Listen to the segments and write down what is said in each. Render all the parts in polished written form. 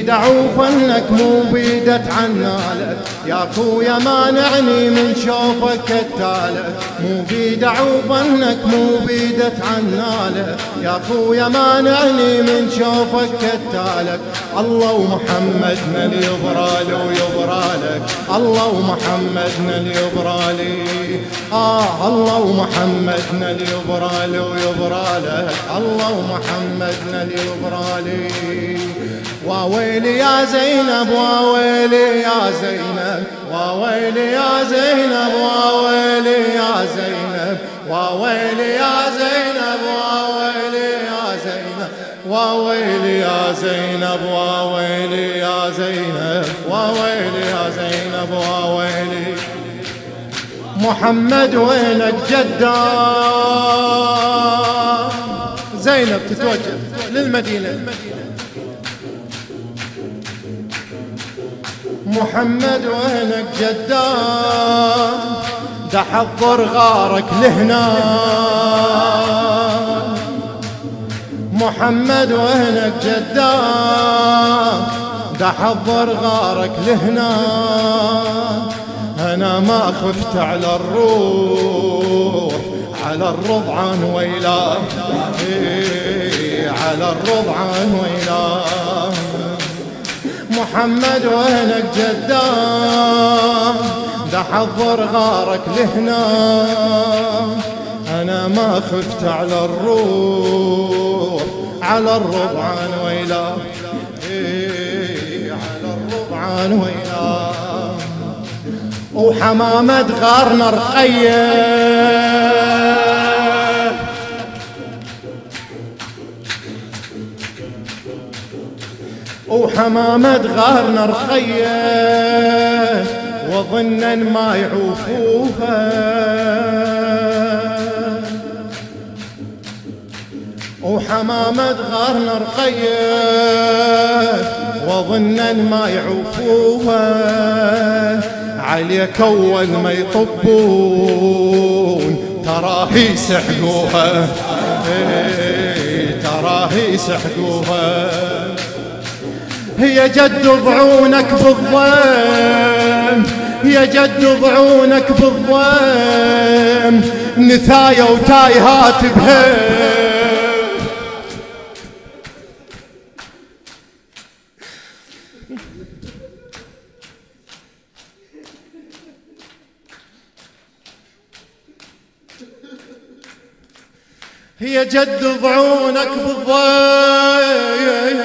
بيد عوفنك مو بيد اتعنالك، يا خويا مانعني من شوفك كتالك، مو بيد عوفنك مو بيد اتعنالك، يا خويا مانعني من شوفك كتالك. الله ومحمدنا اللي يبرالي ويبرالك، الله ومحمدنا اللي يبرالي، الله ومحمدنا اللي يبرالي ويبرالك، الله ومحمدنا اللي يبرالي. واويلي يا زينب واويلي يا زينب، واويلي يا زينب واويلي يا زينب، واويلي يا زينب واويلي يا زينب، واويلي يا زينب واويلي يا زينب، واويلي يا زينب واويلي. محمد وينك جدار؟ زينب تتوجه للمدينة. محمد وينك جدار؟ دحضر غارك لهنا. محمد وينك جدار؟ دحضر غارك لهنا. أنا ما خفت على الروح، على الرضعان ويلاه، على الرضعان ويلاه. محمد وينك جدار؟ دحضر غارك لهنا. أنا ما خفت على الروح، على الرضعان ويلاه، على الرضعان ويلاه. وحمامة غارنا رقية، وحمامة غارنا رقية، وظنا ما يعوفوها. وحمامة غارنا رقية، وظنا ما يعوفوها. عليك أول ما يطبون تراهي سحقوها، تراهي سحقوها. هي جد ضعونك بالضيم، هي جد ضعونك بالضيم، نثايا وتايهات بهيم. هي جد ضعونك بالضيم،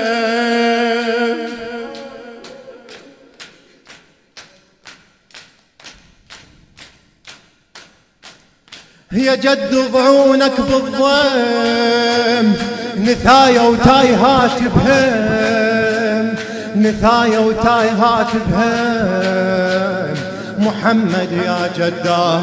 هي جد ضعونك بالضيم، نثايا وتايهات بهيم، نثايا وتايهات بهيم. محمد يا جداه،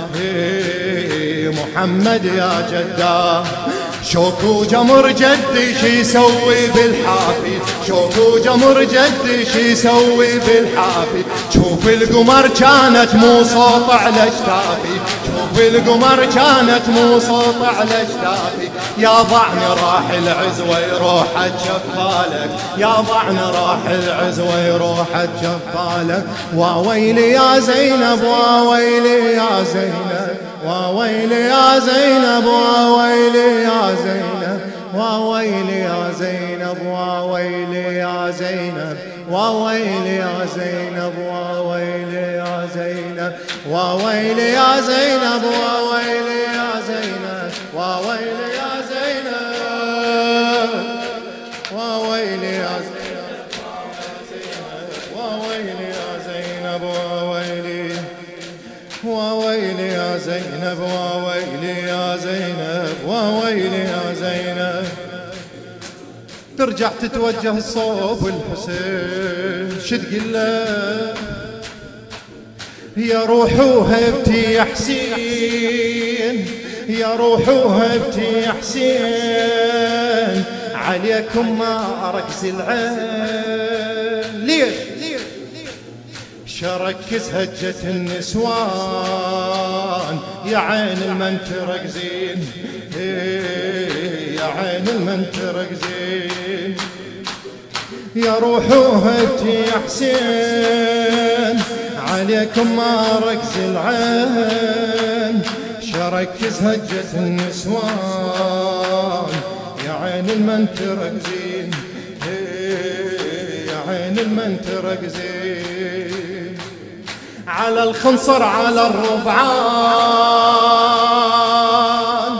محمد يا جداه. شوكو جمر جدي شي يسوي بالحافي، شوكو جمر جدي شي يسوي بالحافي. شوف القمر كانت مو صوت على اجتافي، شوف القمر كانت مو صوت على اجتافي. يا ضعني راح العز ويروح الجفالك، يا ضعني راح العز ويروح الجفالك. واويلي يا زينب واويلي يا زينب، واويلي يا زينب واويلي يا زينب، واويلي يا زينب واويلي يا زينب، واويلي يا زينب واويلي يا زينب، واويلي يا زينب واويلي يا زينب، واويلي يا زينب، واويلي يا زينب، واويلي يا زينب واويلي، واويلي يا زينب واويلي يا زينب، واويلي يا زينب. ترجع تتوجه الصوب الحسين شتقول له؟ يا روح وهبتي يا حسين، يا روح وهبتي يا حسين، عليكم ما أركز العين. ليش؟ شركز هجة النسوان يا عين المن تركزين، يا عين المن تركزين. يا روح وهبتي يا حسين عليكم ما ركز العين شركز هجة النسوان يا عين المن تركزين يا عين المن تركزين على الخنصر على الرضعان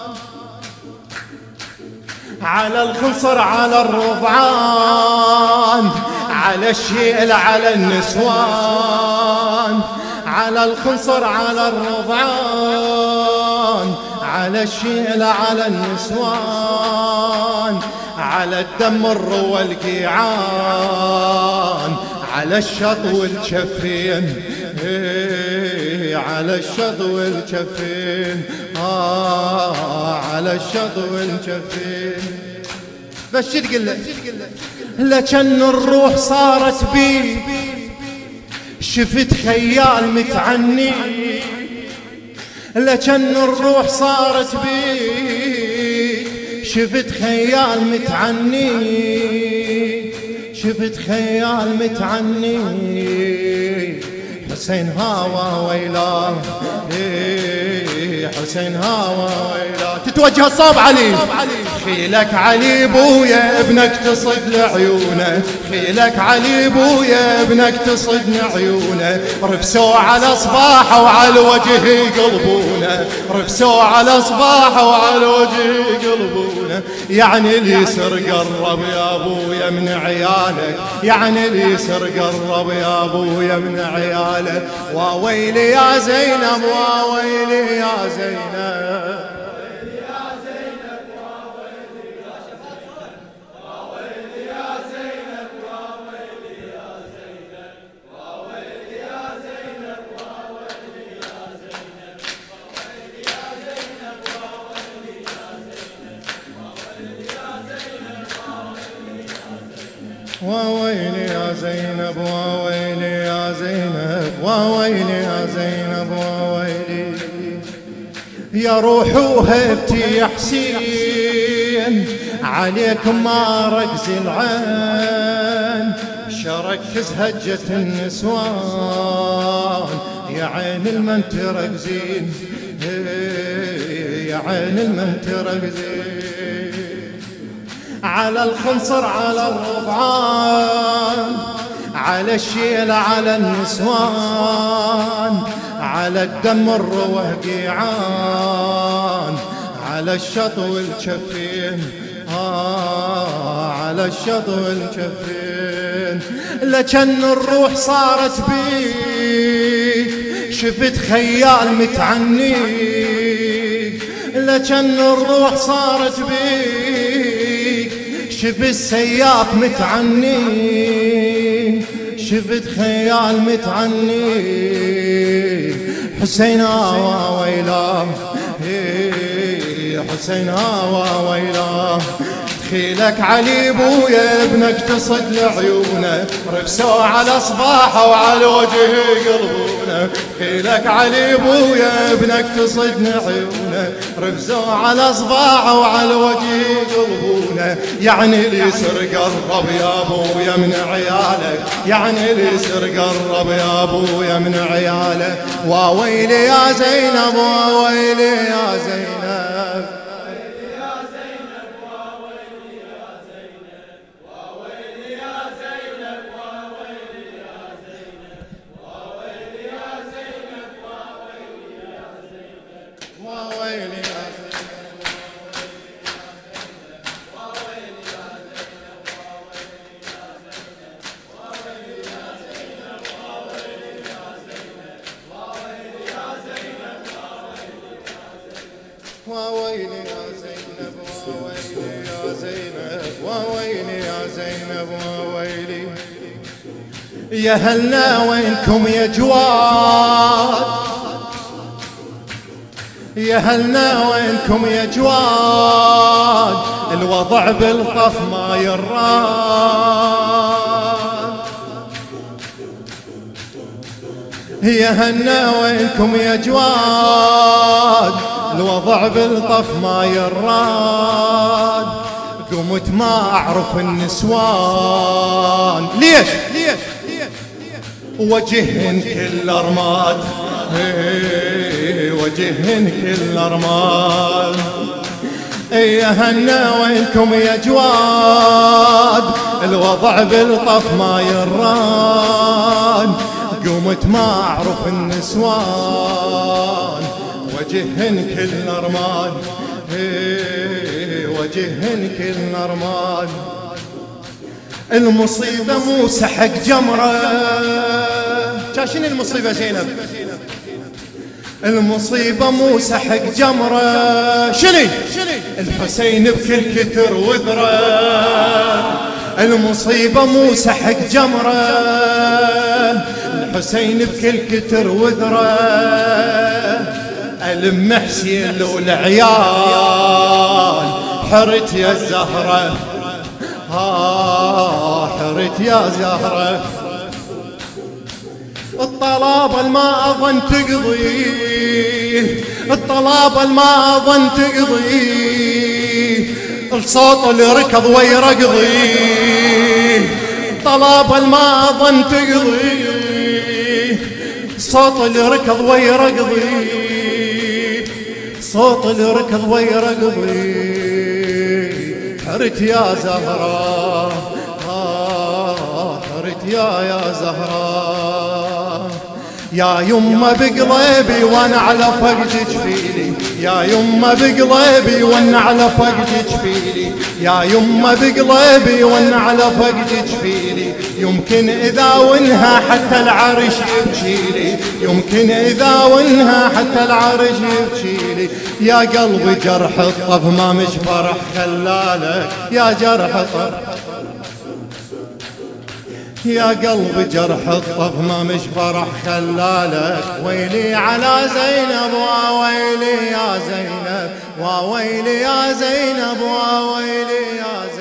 على الخنصر على الرضعان على الشيل على النسوان على الخنصر على الرضعان على الشيل على النسوان على الدم الروى القيعان على الشط والجفين على الشط والجفين على الشط والجفين بس شو تقول له لكن الروح صارت بي شفت خيال متعني لكن الروح صارت بي شفت خيال متعني شفت خيال متعني حسين هاوى ويلاه حسين هاوى ويلاه تتوجه الصوب علي خيلك علي بويا ابنك تصد لعيونه خيلك علي بويا ابنك تصد عيونه رفسوا على صباحه وعلى وجهه يقلبونه رفسوا على صباحه وعلى وجهه يقلبونه يعني اللي يسر قرب يا ابويا من عيالك يعني اللي يسر قرب يا ابويا من عيالك واويلي يا زينب واويلي يا زينب واويلي يا زينب واويلي يا زينب واويلي يا زينب واويلي يا روح وهبتي يا حسين عليكم ما ركز العين شركز هجة النسوان يا عين المن تركزين يا عين المن تركزين على الخنصر على الرضعان على الشيل على النسوان على الدم الروى قيعان على الشط والجفين على الشط والجفين لكن الروح صارت بيك شفت خيال متعني لكن الروح صارت بيك شفت السياف متعني شفت خيال متعني حسين هاوى ويلاه حسين هاوى ويلاه خيلك علي بويا ابنك تصد لعيونه رفسوا على صباحه وعلى وجهه يقلبونه خيلك علي بويا ابنك تصد لعيونه رفسوا على صباحه وعلى وجهه يقلبونه يعني اللي يسر قرب يا ابويا من عياله يعني اللي يسر قرب يا ابويا من عياله واويلي يا زينب واويلي يا زينب واويلي يا زينب واويلي يا زينب واويلي يا زينب واويلي يا هلنا وينكم يا جواد يا هلنا وينكم يا جواد الوضع بالطف ما يراد يا هلنا وينكم يا جواد الوضع بالطف ما يراد قمت ما أعرف النسوان ليش وجههن كل رماد وجههن كل رماد يا هنا وينكم يا جواد الوضع بالطف ما يران قمت ما أعرف النسوان وجههن كل رماد وجههن كل رماد المصيبة مو سحق جمرة شاشين المصيبة زينب المصيبة مو سحق جمرة شني الحسين بكل كتر وذرة المصيبة مو سحق جمرة الحسين بكل كتر وذرة ألم حسين والعيال حرت يا الزهرة حرت يا زهرة الطلاب الما أظن تقضي الطلاب الما أظن تقضي الصوت اللي ركض ويرقضي الطلاب الما أظن تقضي الصوت اللي ركض ويرقضي الصوت اللي ركض ويرقضي حرت يا زهرة حرت يا زهرة يا يمه بقلبي وانا على فقد جفيلي يا يمه بقلبي وانا على فقد جفيلي يا يمه بقلبي وانا على فقد جفيلي يمكن اذا ونها حتى العرش يبكيلي يمكن اذا ونها حتى العرش يبكيلي يا قلبي جرح الطف ما مش فرح خلالك يا جرح الطف يا قلبي جرح الطف ما مش فرح خلالك ويلي على زينب وويلي يا زينب وويلي يا زينب وويلي يا زينب